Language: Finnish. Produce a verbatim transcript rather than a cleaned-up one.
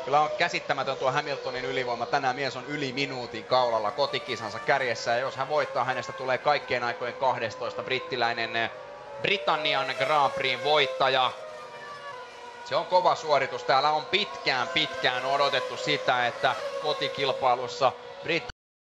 Kyllä on käsittämätön tuo Hamiltonin ylivoima. Tänään mies on yli minuutin kaulalla kotikisansa kärjessä. Ja jos hän voittaa, hänestä tulee kaikkien aikojen kahdestoista brittiläinen Britannian Grand Prixin voittaja. Se on kova suoritus. Täällä on pitkään pitkään odotettu sitä, että kotikilpailussa Brit